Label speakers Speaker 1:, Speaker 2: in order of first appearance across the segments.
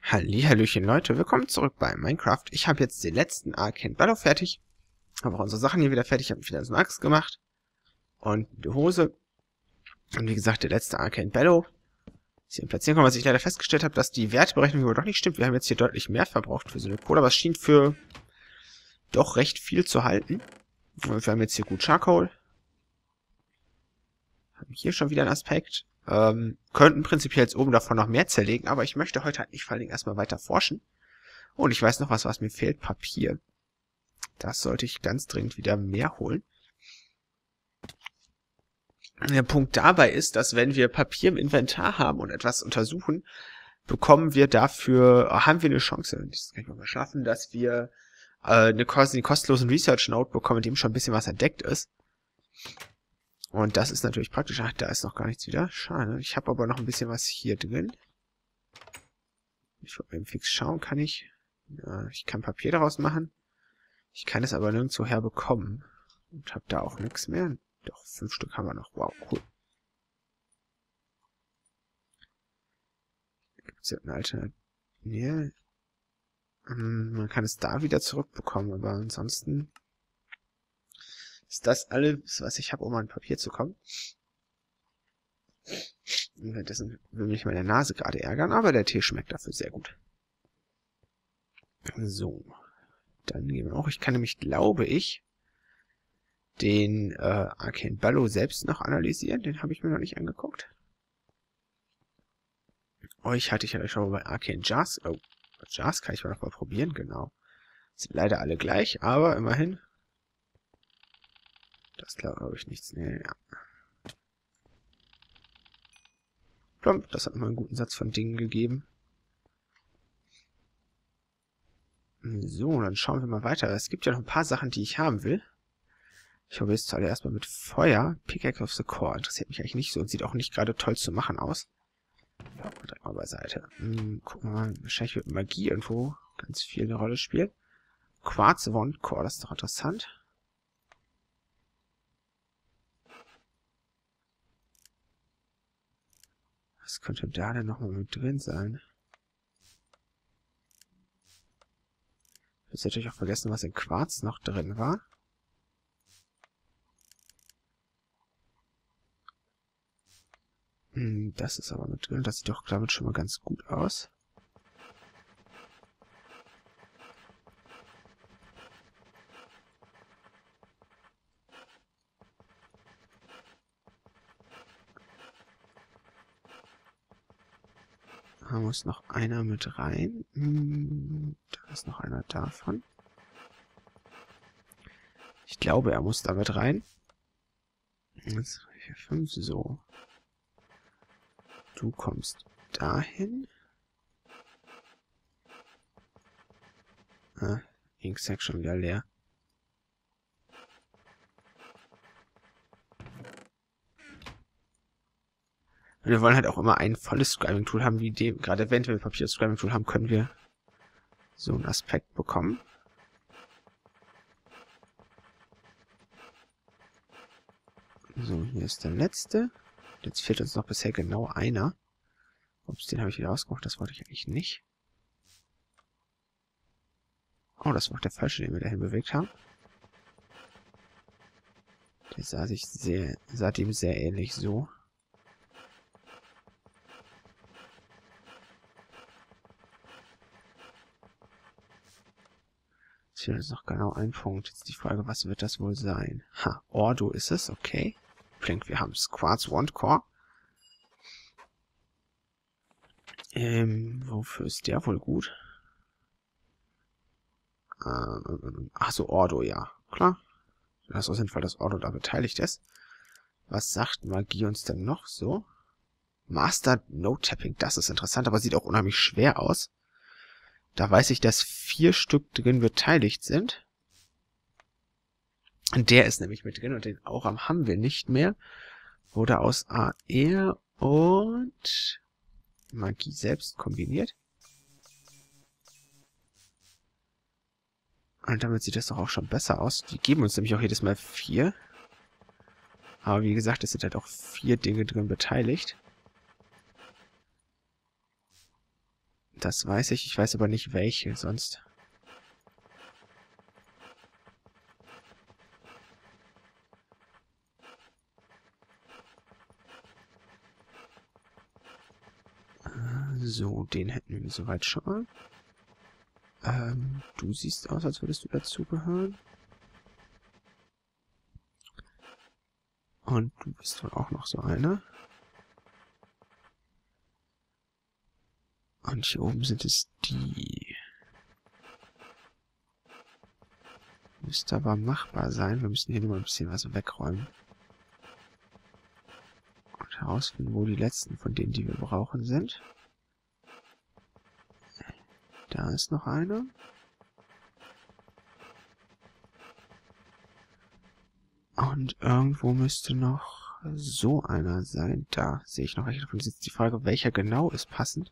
Speaker 1: Hallihallöchen Leute, willkommen zurück bei Minecraft. Ich habe jetzt den letzten Arcane Ballo fertig. Habe auch unsere Sachen hier wieder fertig. Ich habe wieder so eine Axt gemacht. Und die Hose. Und wie gesagt, der letzte Arcane Ballo. Ist hier platzieren können, was ich leider festgestellt habe, dass die Werteberechnung wohl doch nicht stimmt. Wir haben jetzt hier deutlich mehr verbraucht für so eine Kohle, aber es schien für doch recht viel zu halten. Und wir haben jetzt hier gut Charcoal. Haben hier schon wieder einen Aspekt. Könnten prinzipiell jetzt oben davon noch mehr zerlegen, aber ich möchte heute halt nicht vor allen Dingen erstmal weiter forschen. Und ich weiß noch was mir fehlt, Papier. Das sollte ich ganz dringend wieder mehr holen. Der Punkt dabei ist, dass wenn wir Papier im Inventar haben und etwas untersuchen, haben wir eine Chance, das kann ich mal schaffen, dass wir einen kostenlosen Research Node bekommen, in dem schon ein bisschen was entdeckt ist. Und das ist natürlich praktisch. Ach, da ist noch gar nichts wieder. Schade. Ich habe aber noch ein bisschen was hier drin. Ich wollte eben fix schauen, kann ich... Ja, ich kann Papier daraus machen. Ich kann es aber nirgendwo herbekommen. Und habe da auch nichts mehr. Doch, 5 Stück haben wir noch. Wow, cool. Gibt es ja eine Alternative? Nee. Man kann es da wieder zurückbekommen, aber ansonsten ist das alles, was ich habe, um an Papier zu kommen. Währenddessen will mich meine Nase gerade ärgern, aber der Tee schmeckt dafür sehr gut. So. Dann gehen wir auch. Ich kann nämlich, glaube ich, den Arcane Ballo selbst noch analysieren. Den habe ich mir noch nicht angeguckt. Euch hatte ich ja schon mal bei Arcane Jars. Oh, Jars kann ich mal noch mal probieren, genau. Sind leider alle gleich, aber immerhin. Das glaube ich nichts. Nee, ja. Plump, das hat mal einen guten Satz von Dingen gegeben. So, dann schauen wir mal weiter. Es gibt ja noch ein paar Sachen, die ich haben will. Ich probiere es zuallererst mal mit Feuer. Pickaxe of the Core. Interessiert mich eigentlich nicht so und sieht auch nicht gerade toll zu machen aus. Ja, direkt mal beiseite. Gucken wir mal. Wahrscheinlich wird Magie irgendwo ganz viel eine Rolle spielen. Quarz Wand Core, das ist doch interessant. Was könnte da denn nochmal mit drin sein? Ich habe natürlich auch vergessen, was in Quarz noch drin war. Das ist aber mit drin. Das sieht doch damit schon mal ganz gut aus. Da muss noch einer mit rein. Da ist noch einer davon. Ich glaube, er muss da mit rein. 1, 2, 4, 5, so. Du kommst dahin. Inksack schon wieder leer. Und wir wollen halt auch immer ein volles Scribing-Tool haben, wie dem, gerade wenn wir Papier-Scribing-Tool haben, können wir so einen Aspekt bekommen. So, hier ist der letzte. Jetzt fehlt uns noch bisher genau einer. Ups, den habe ich wieder ausgemacht, das wollte ich eigentlich nicht. Oh, das war auch der falsche, den wir dahin bewegt haben. Der sah dem sehr ähnlich so. Jetzt fehlt uns noch genau ein Punkt. Jetzt die Frage, was wird das wohl sein? Ha, Ordo ist es, okay. Klingt, wir haben Quarz Wand Core. Wofür ist der wohl gut? Ach so, Ordo, ja. Klar. Das ist auf jeden Fall, dass Ordo da beteiligt ist. Was sagt Magie uns denn noch so? Master No-Tapping, das ist interessant, aber sieht auch unheimlich schwer aus. Da weiß ich, dass 4 Stück drin beteiligt sind. Und der ist nämlich mit drin und den Auram haben wir nicht mehr. Wurde aus AR und Magie selbst kombiniert. Und damit sieht das doch auch schon besser aus. Die geben uns nämlich auch jedes Mal 4. Aber wie gesagt, es sind halt auch 4 Dinge drin beteiligt. Das weiß ich. Ich weiß aber nicht, welche sonst. So, den hätten wir soweit schon mal. Du siehst aus, als würdest du dazugehören. Und du bist wohl auch noch so einer. Und hier oben sind es die. Müsste aber machbar sein. Wir müssen hier nur mal ein bisschen was wegräumen. Und herausfinden, wo die letzten von denen, die wir brauchen, sind. Da ist noch einer. Und irgendwo müsste noch so einer sein. Da sehe ich noch welche davon. Jetzt die Frage, welcher genau ist passend.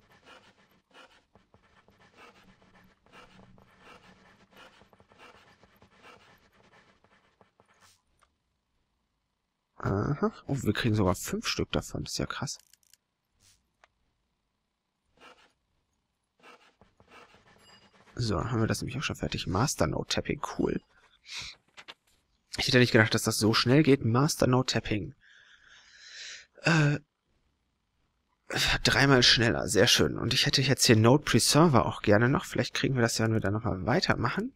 Speaker 1: Aha. Oh, wir kriegen sogar 5 Stück davon. Das ist ja krass. So, dann haben wir das nämlich auch schon fertig. Master Node Tapping, cool. Ich hätte nicht gedacht, dass das so schnell geht. Master Node Tapping. 3-mal schneller, sehr schön. Und ich hätte jetzt hier Node Preserver auch gerne noch. Vielleicht kriegen wir das ja, wenn wir da nochmal weitermachen.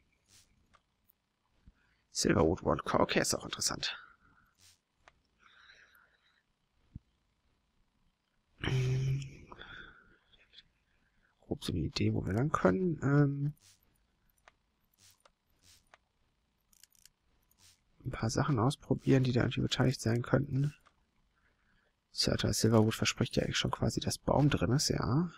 Speaker 1: Silverwood One Core, okay, ist auch interessant. Grob so eine Idee, wo wir lang können. Ein paar Sachen ausprobieren, die da irgendwie beteiligt sein könnten. Silverwood verspricht ja eigentlich schon quasi, dass Baum drin ist, ja.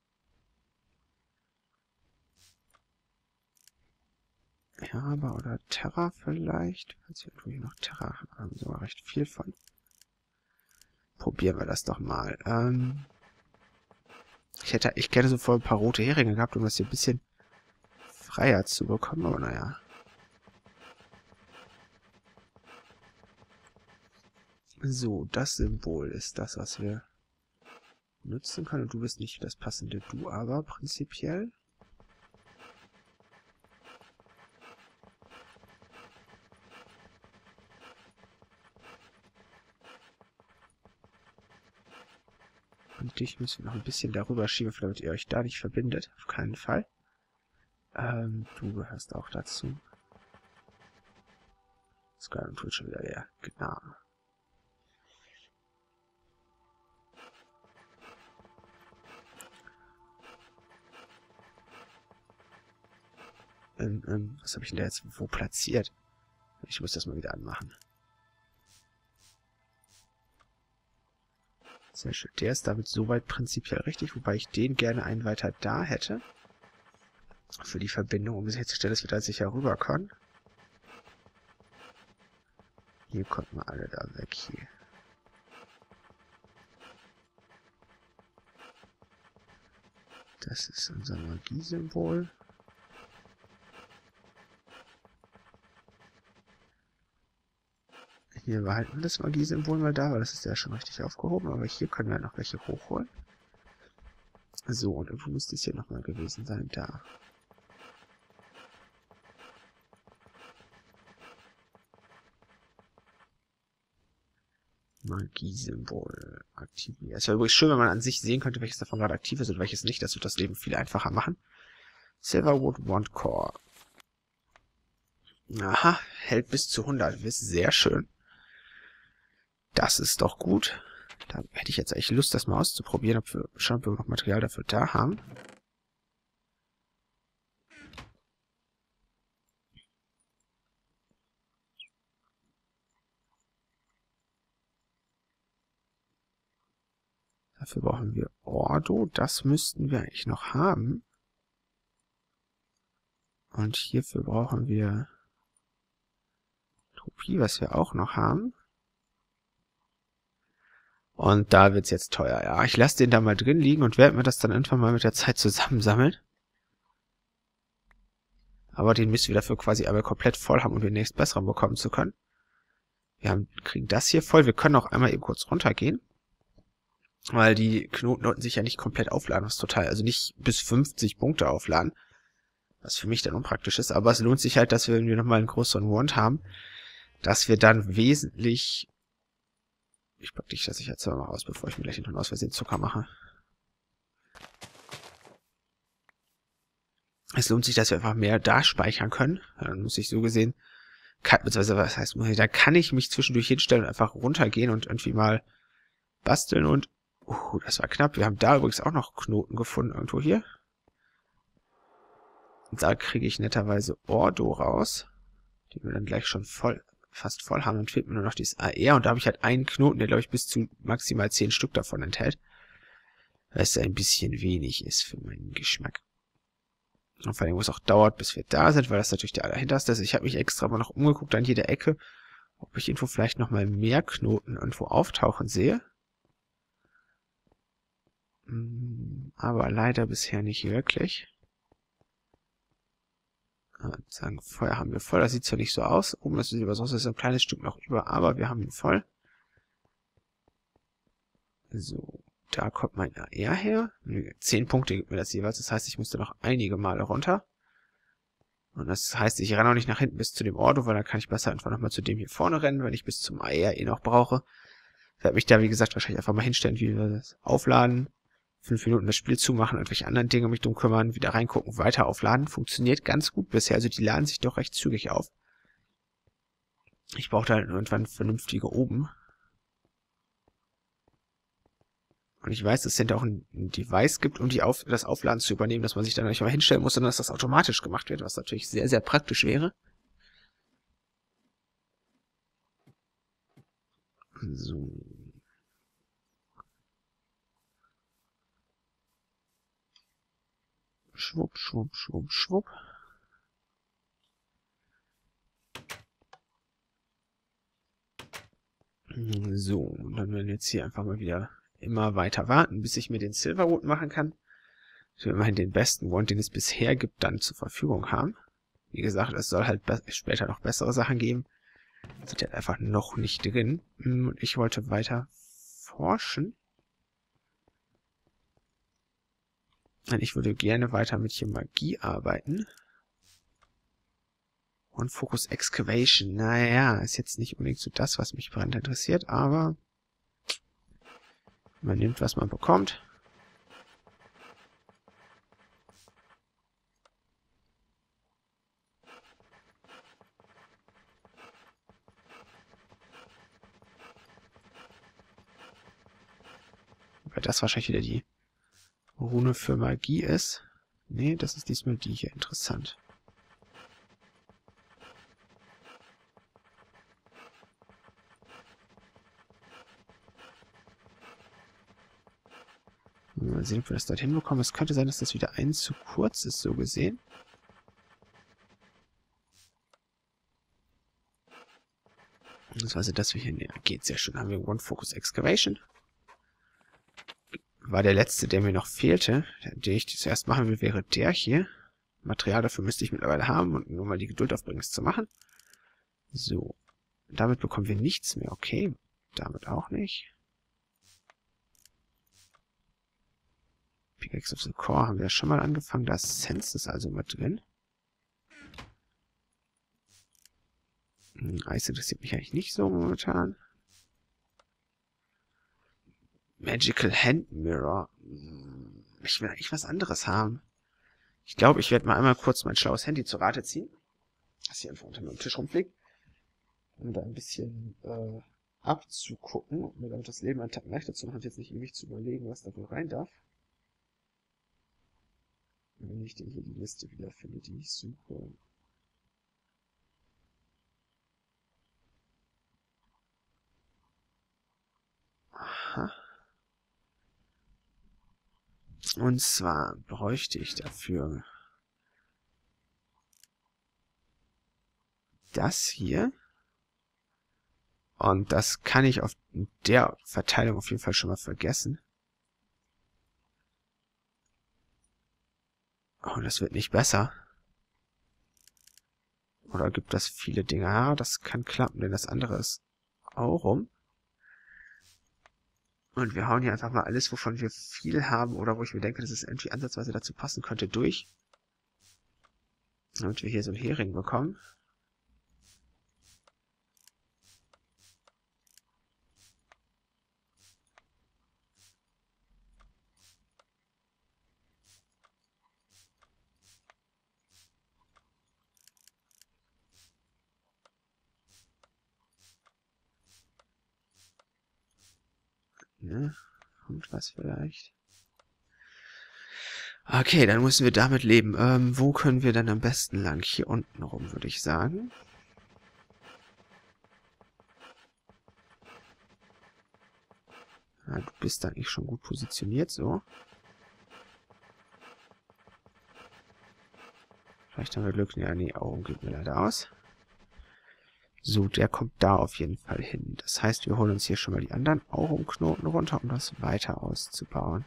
Speaker 1: Ja, aber oder Terra vielleicht. Falls wir irgendwo hier noch Terra haben, sogar recht viel von. Probieren wir das doch mal. Ich hätte gerne so voll ein paar rote Heringe gehabt, um das hier ein bisschen freier zu bekommen, aber naja. So, das Symbol ist das, was wir nutzen können. Und du bist nicht das passende Du, aber prinzipiell. Und dich müssen wir noch ein bisschen darüber schieben, damit ihr euch da nicht verbindet. Auf keinen Fall. Du gehörst auch dazu. Skyrim tut schon wieder leer. Genau. Was habe ich denn da jetzt wo platziert? Ich muss das mal wieder anmachen. Sehr schön. Der ist damit soweit prinzipiell richtig, wobei ich den gerne einen weiter da hätte. Für die Verbindung, um sicherzustellen, dass wir da sicher rüber können. Hier kommt mal alle da weg hier. Das ist unser Magiesymbol. Hier behalten wir das Magiesymbol mal da, weil das ist ja schon richtig aufgehoben. Aber hier können wir noch welche hochholen. So, und irgendwo müsste es hier nochmal gewesen sein. Da. Magiesymbol aktivieren. Es wäre übrigens schön, wenn man an sich sehen könnte, welches davon gerade aktiv ist und welches nicht. Das wird das Leben viel einfacher machen. Silverwood One Core. Aha, hält bis zu 100. Das ist sehr schön. Das ist doch gut. Da hätte ich jetzt echt Lust, das mal auszuprobieren, ob wir noch Material dafür da haben. Dafür brauchen wir Ordo. Das müssten wir eigentlich noch haben. Und hierfür brauchen wir Tropie, was wir auch noch haben. Und da wird's jetzt teuer, ja. Ich lasse den da mal drin liegen und werde mir das dann irgendwann mal mit der Zeit zusammensammeln. Aber den müssen wir dafür quasi einmal komplett voll haben, um den nächsten besseren bekommen zu können. Wir kriegen das hier voll. Wir können auch einmal eben kurz runtergehen. Weil die Knoten sollten sich ja nicht komplett aufladen, was total, also nicht bis 50 Punkte aufladen. Was für mich dann unpraktisch ist, aber es lohnt sich halt, dass wir, wenn wir nochmal einen größeren Wand haben, dass wir dann wesentlich... Ich pack dich das jetzt mal aus, bevor ich mir gleich hinten aus Versehen Zucker mache. Es lohnt sich, dass wir einfach mehr da speichern können. Dann muss ich so gesehen, beziehungsweise was heißt, da kann ich mich zwischendurch hinstellen und einfach runtergehen und irgendwie mal basteln und... das war knapp. Wir haben da übrigens auch noch Knoten gefunden, irgendwo hier. Und da kriege ich netterweise Ordo raus, den wir dann gleich schon fast voll haben. Dann fehlt mir nur noch dieses AR und da habe ich halt einen Knoten, der glaube ich bis zu maximal 10 Stück davon enthält. Was ein bisschen wenig ist für meinen Geschmack. Und vor allem, wo es auch dauert, bis wir da sind, weil das natürlich der allerhinterste ist. Ich habe mich extra mal noch umgeguckt an jeder Ecke, ob ich irgendwo vielleicht nochmal mehr Knoten irgendwo auftauchen sehe. Aber leider bisher nicht wirklich. Sagen, Feuer haben wir voll. Das sieht zwar nicht so aus. Oben ist es über, sonst ist ein kleines Stück noch über, aber wir haben ihn voll. So, da kommt mein AR her. 10 Punkte gibt mir das jeweils. Das heißt, ich musste noch einige Male runter. Und das heißt, ich renne auch nicht nach hinten bis zu dem Ordo, weil dann kann ich besser einfach nochmal zu dem hier vorne rennen, wenn ich bis zum AR eh noch brauche. Ich werde mich da, wie gesagt, wahrscheinlich einfach mal hinstellen, wie wir das aufladen. 5 Minuten das Spiel zumachen, irgendwelche anderen Dinge mich drum kümmern, wieder reingucken, weiter aufladen. Funktioniert ganz gut bisher, also die laden sich doch recht zügig auf. Ich brauche da irgendwann vernünftige oben. Und ich weiß, dass es hinter auch ein Device gibt, um das Aufladen zu übernehmen, dass man sich da nicht mal hinstellen muss, sondern dass das automatisch gemacht wird, was natürlich sehr, sehr praktisch wäre. So. Schwupp, schwupp, schwupp, schwupp. So, und dann werden wir jetzt hier einfach mal wieder immer weiter warten, bis ich mir den Silverwood machen kann. Ich will immerhin den besten Wand, den es bisher gibt, dann zur Verfügung haben. Wie gesagt, es soll halt später noch bessere Sachen geben. Sind halt einfach noch nicht drin. Und ich wollte weiter forschen. Und ich würde gerne weiter mit hier Magie arbeiten. Und Focus Excavation. Naja, ist jetzt nicht unbedingt so das, was mich brennend interessiert, aber man nimmt, was man bekommt. Weil das wahrscheinlich wieder die Rune für Magie ist. Nee, das ist diesmal die hier. Interessant. Mal sehen, ob wir das dort hinbekommen. Es könnte sein, dass das wieder ein zu kurz ist, so gesehen. Das war so, dass wir hier... Nee, geht sehr schön. Haben wir One Focus Excavation. War der letzte, der mir noch fehlte. Den ich zuerst machen will, wäre der hier. Material dafür müsste ich mittlerweile haben und nur mal die Geduld aufbringen, es zu machen. So. Damit bekommen wir nichts mehr. Okay. Damit auch nicht. Pickaxe of the Core haben wir schon mal angefangen. Da ist Sense ist also mit drin. Eis interessiert mich eigentlich nicht so momentan. Magical Hand Mirror. Ich will eigentlich was anderes haben. Ich glaube, ich werde mal einmal kurz mein schlaues Handy zur Rate ziehen. Das hier einfach unter meinem Tisch rumfliegt. Um da ein bisschen abzugucken, um mir damit das Leben einen Tag leichter zu machen, und jetzt nicht ewig zu überlegen, was da wohl rein darf. Wenn ich denn hier die Liste wieder finde, die ich suche. Aha. Und zwar bräuchte ich dafür das hier. Und das kann ich auf der Verteilung auf jeden Fall schon mal vergessen. Oh, das wird nicht besser. Oder gibt das viele Dinge? Ja, das kann klappen, denn das andere ist auch rum. Und wir hauen hier einfach mal alles, wovon wir viel haben oder wo ich mir denke, dass es irgendwie ansatzweise dazu passen könnte, durch. Damit wir hier so einen Hering bekommen. Ne? Und was vielleicht? Okay, dann müssen wir damit leben. Wo können wir dann am besten lang? Hier unten rum, würde ich sagen. Ja, du bist da eigentlich schon gut positioniert, so. Vielleicht haben wir Glück. Ja, nee, Augen geht mir leider aus. So, der kommt da auf jeden Fall hin. Das heißt, wir holen uns hier schon mal die anderen Augenknoten runter, um das weiter auszubauen.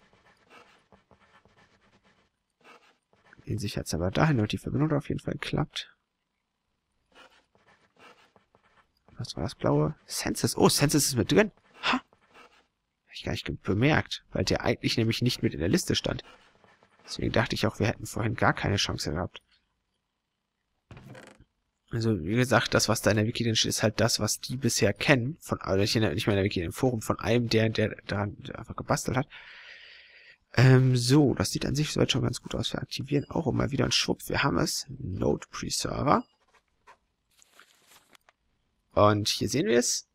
Speaker 1: Den sichert es aber dahin, damit die Verbindung da auf jeden Fall klappt. Was war das Blaue? Census. Oh, Census ist mit drin. Ha! Hab ich gar nicht bemerkt, weil der eigentlich nämlich nicht mit in der Liste stand. Deswegen dachte ich auch, wir hätten vorhin gar keine Chance gehabt. Also, wie gesagt, das, was da in der Wiki drin steht, ist halt das, was die bisher kennen. Oder nicht mehr in der Wiki, im Forum von einem, der daran einfach gebastelt hat. So, das sieht an sich soweit schon ganz gut aus. Wir aktivieren auch mal wieder einen Schwupp. Wir haben es. Node Preserver. Und hier sehen wir es.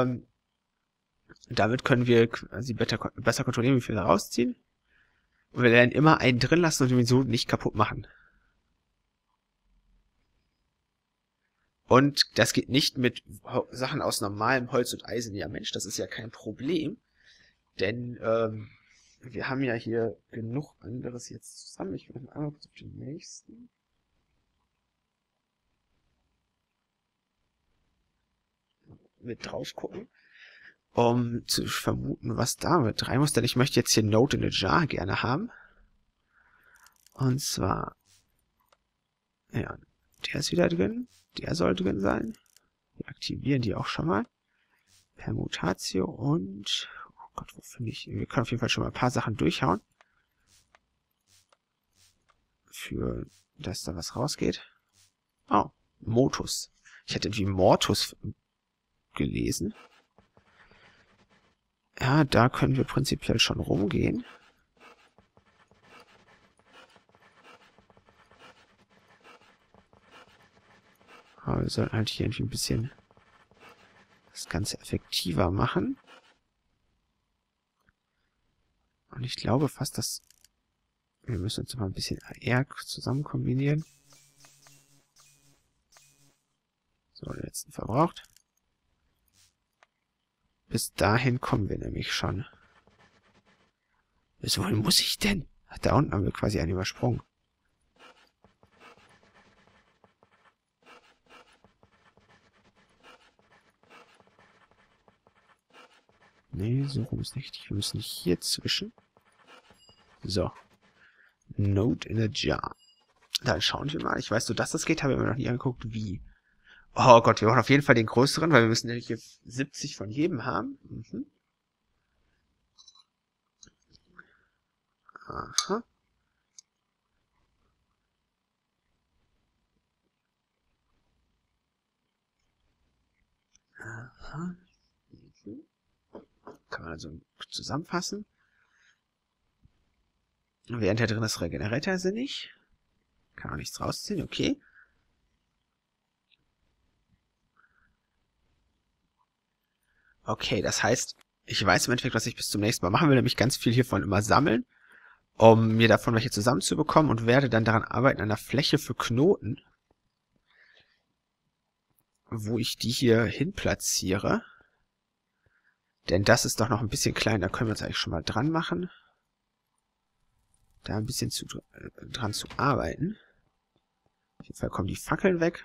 Speaker 1: Damit können wir quasi besser kontrollieren, wie viel wir rausziehen. Und wir werden immer einen drin lassen und den so nicht kaputt machen. Und das geht nicht mit Sachen aus normalem Holz und Eisen. Ja Mensch, das ist ja kein Problem. Denn wir haben ja hier genug anderes jetzt zusammen. Ich will mal einmal kurz auf den nächsten. Mit drauf gucken. Um zu vermuten, was damit rein muss. Denn ich möchte jetzt hier Node in a Jar gerne haben. Und zwar, ja, der ist wieder drin. Der soll drin sein. Wir aktivieren die auch schon mal. Permutatio und, oh Gott, wo finde ich? Wir können auf jeden Fall schon mal ein paar Sachen durchhauen. Für, dass da was rausgeht. Oh, Motus. Ich hätte irgendwie Mortus gelesen. Ja, da können wir prinzipiell schon rumgehen. Aber wir sollten halt hier irgendwie ein bisschen das Ganze effektiver machen. Und ich glaube fast, dass wir müssen uns mal ein bisschen AR zusammen kombinieren. So, den letzten verbraucht. Bis dahin kommen wir nämlich schon. Bis wohin muss ich denn? Ach, da unten haben wir quasi einen übersprungen. Nee, so rum ist nicht. Wir müssen hier zwischen. So. Node in a Jar. Dann schauen wir mal. Ich weiß so, dass das geht, habe ich mir noch nie angeguckt, wie. Oh Gott, wir brauchen auf jeden Fall den größeren, weil wir müssen nämlich hier 70 von jedem haben. Mhm. Aha. Aha. Mhm. Kann man also zusammenfassen. Während der drin ist, regeneriert er sie nicht. Kann auch nichts rausziehen, okay. Okay, das heißt, ich weiß im Endeffekt, was ich bis zum nächsten Mal machen will, nämlich ganz viel hiervon immer sammeln, um mir davon welche zusammenzubekommen und werde dann daran arbeiten, an einer Fläche für Knoten, wo ich die hier hin platziere. Denn das ist doch noch ein bisschen klein, da können wir uns eigentlich schon mal dran machen. Da ein bisschen dran zu arbeiten. Auf jeden Fall kommen die Fackeln weg.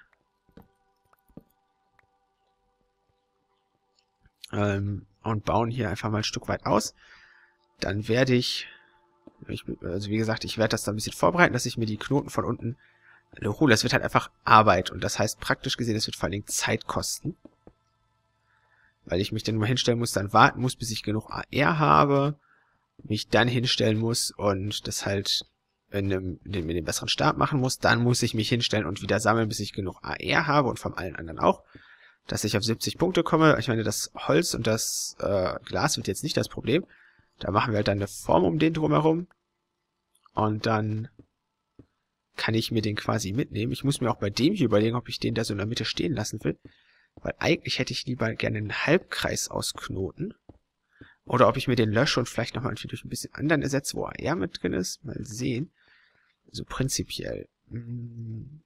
Speaker 1: Und bauen hier einfach mal ein Stück weit aus. Dann werde also wie gesagt, ich werde das da ein bisschen vorbereiten, dass ich mir die Knoten von unten hole. Das wird halt einfach Arbeit und das heißt praktisch gesehen, es wird vor allen Dingen Zeit kosten. Weil ich mich dann nur hinstellen muss, dann warten muss, bis ich genug AR habe, mich dann hinstellen muss und das halt in dem besseren Start machen muss. Dann muss ich mich hinstellen und wieder sammeln, bis ich genug AR habe und von allen anderen auch, dass ich auf 70 Punkte komme. Ich meine, das Holz und das Glas wird jetzt nicht das Problem. Da machen wir halt dann eine Form um den drumherum und dann kann ich mir den quasi mitnehmen. Ich muss mir auch bei dem hier überlegen, ob ich den da so in der Mitte stehen lassen will. Weil eigentlich hätte ich lieber gerne einen Halbkreis ausknoten. Oder ob ich mir den lösche und vielleicht nochmal durch ein bisschen anderen ersetze, wo AR mit drin ist. Mal sehen. So prinzipiell. Nee,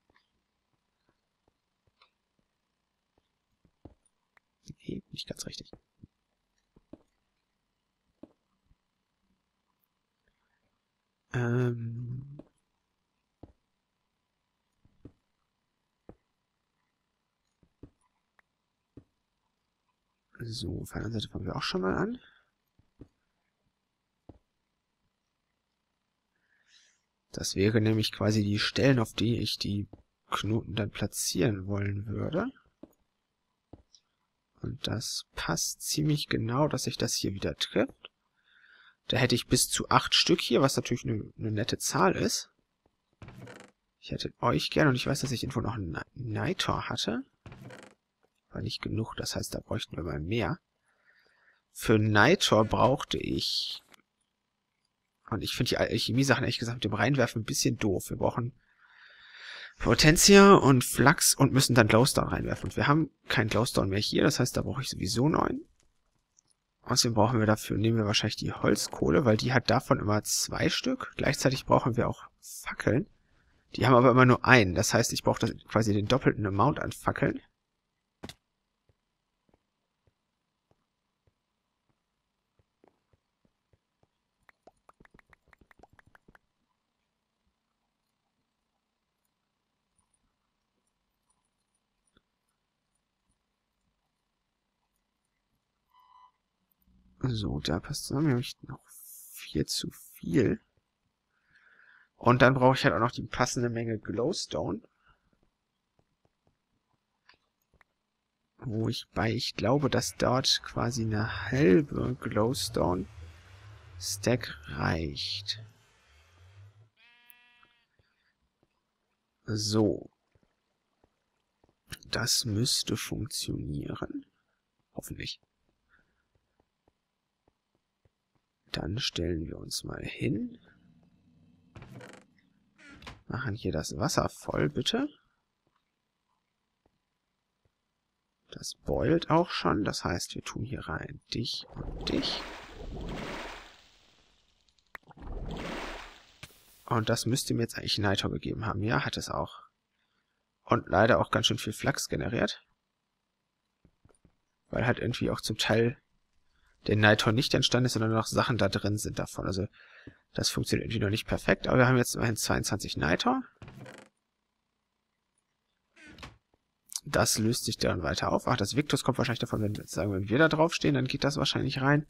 Speaker 1: nicht ganz richtig. So, auf der anderen Seite fangen wir auch schon mal an. Das wäre nämlich quasi die Stellen, auf die ich die Knoten dann platzieren wollen würde. Und das passt ziemlich genau, dass sich das hier wieder trifft. Da hätte ich bis zu 8 Stück hier, was natürlich eine nette Zahl ist. Ich hätte euch gerne, und ich weiß, dass ich irgendwo noch einen Nitor hatte. War nicht genug, das heißt, da bräuchten wir mal mehr. Für Nitor brauchte ich... Und ich finde die Alchemie-Sachen ehrlich gesagt mit dem Reinwerfen ein bisschen doof. Wir brauchen Potentia und Flachs und müssen dann Glowstone reinwerfen. Und wir haben keinen Glowstone mehr hier, das heißt, da brauche ich sowieso 9. Außerdem brauchen wir dafür, nehmen wir wahrscheinlich die Holzkohle, weil die hat davon immer 2 Stück. Gleichzeitig brauchen wir auch Fackeln. Die haben aber immer nur einen. Das heißt, ich brauche quasi den doppelten Amount an Fackeln. So, da passt zusammen. Habe ich noch 4 zu viel. Und dann brauche ich halt auch noch die passende Menge Glowstone. Wobei ich glaube, dass dort quasi eine halbe Glowstone Stack reicht. So. Das müsste funktionieren. Hoffentlich. Dann stellen wir uns mal hin. Machen hier das Wasser voll, bitte. Das boilt auch schon. Das heißt, wir tun hier rein dich und dich. Und das müsste mir jetzt eigentlich Nitor gegeben haben. Ja, hat es auch. Und leider auch ganz schön viel Flachs generiert. Weil halt irgendwie auch zum Teil der Nitor nicht entstanden ist, sondern noch Sachen da drin sind davon. Also das funktioniert irgendwie noch nicht perfekt, aber wir haben jetzt immerhin 22 Nitor. Das löst sich dann weiter auf. Ach, das Victus kommt wahrscheinlich davon, wenn wir da draufstehen, dann geht das wahrscheinlich rein.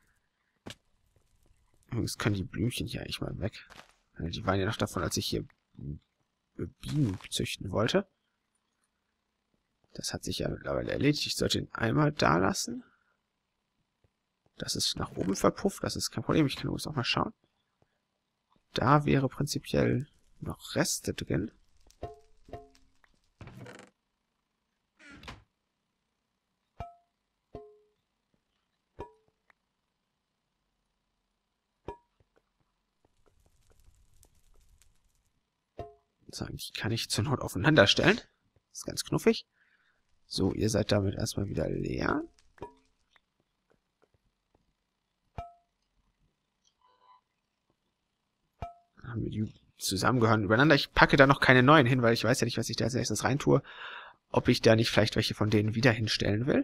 Speaker 1: Übrigens können die Blümchen hier eigentlich mal weg. Die waren ja noch davon, als ich hier Bienen züchten wollte. Das hat sich ja mittlerweile erledigt. Ich sollte ihn einmal da lassen. Das ist nach oben verpufft, das ist kein Problem. Ich kann übrigens auch mal schauen. Da wäre prinzipiell noch Reste drin. So, die kann ich zur Not aufeinander stellen. Das ist ganz knuffig. So, ihr seid damit erstmal wieder leer. Haben wir die zusammengehören übereinander. Ich packe da noch keine neuen hin, weil ich weiß ja nicht, was ich da als nächstes reintue. Ob ich da nicht vielleicht welche von denen wieder hinstellen will.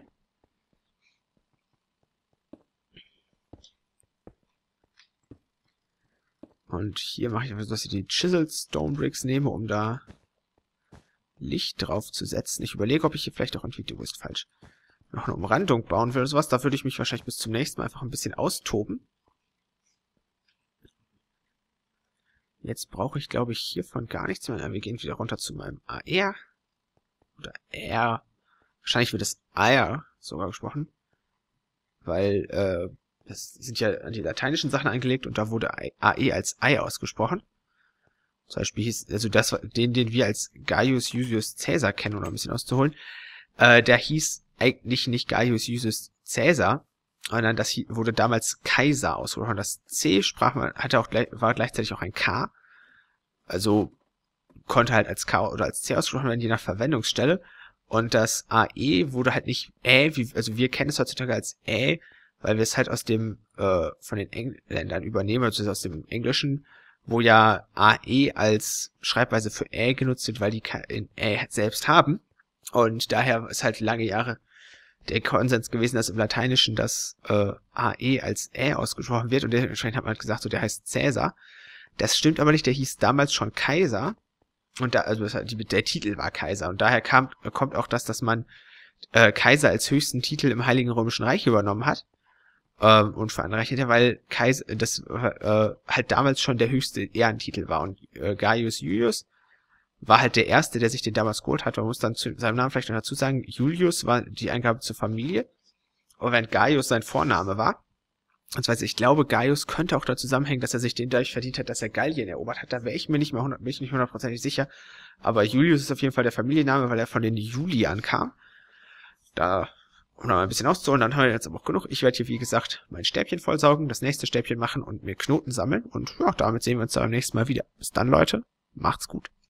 Speaker 1: Und hier mache ich einfach so, dass ich die Chiseled Stone Bricks nehme, um da Licht drauf zu setzen. Ich überlege, ob ich hier vielleicht auch irgendwie, du bist falsch, noch eine Umrandung bauen will oder sowas. Da würde ich mich wahrscheinlich bis zum nächsten Mal einfach ein bisschen austoben. Jetzt brauche ich, glaube ich, hiervon gar nichts mehr. Wir gehen wieder runter zu meinem AR. Oder R. Wahrscheinlich wird es AR sogar gesprochen. weil das sind ja an die lateinischen Sachen angelegt und da wurde AE als Ei ausgesprochen. Zum Beispiel hieß, also das, den wir als Gaius Julius Caesar kennen, um noch ein bisschen auszuholen, der hieß eigentlich nicht Gaius Julius Caesar, sondern das wurde damals Kaiser ausgesprochen. Das C war gleichzeitig auch ein K, also konnte halt als K oder als C ausgesprochen werden, je nach Verwendungsstelle. Und das AE wurde halt nicht also wir kennen es heutzutage als weil wir es halt aus dem, von den Engländern übernehmen, also aus dem Englischen, wo ja AE als Schreibweise für genutzt wird, weil die in selbst haben. Und daher ist halt lange Jahre der Konsens gewesen, dass im Lateinischen das AE als ausgesprochen wird und dementsprechend hat man halt gesagt, so der heißt Cäsar. Das stimmt aber nicht, der hieß damals schon Kaiser und der Titel war Kaiser und daher kommt auch das, dass man Kaiser als höchsten Titel im Heiligen Römischen Reich übernommen hat und veranreichert hat, weil Kaiser das halt damals schon der höchste Ehrentitel war und Gaius Julius war halt der Erste, der sich den damals geholt hat. Man muss dann zu seinem Namen vielleicht noch dazu sagen, Julius war die Eingabe zur Familie. Aber wenn Gaius sein Vorname war, das heißt, ich glaube, Gaius könnte auch dazu zusammenhängen, dass er sich den dadurch verdient hat, dass er Gallien erobert hat. Da wäre ich mir nicht hundertprozentig sicher. Aber Julius ist auf jeden Fall der Familienname, weil er von den Juliern kam. Da, um noch mal ein bisschen auszuholen, dann haben wir jetzt aber auch genug. Ich werde hier, wie gesagt, mein Stäbchen vollsaugen, das nächste Stäbchen machen und mir Knoten sammeln. Und ja, damit sehen wir uns dann beim nächsten Mal wieder. Bis dann, Leute. Macht's gut.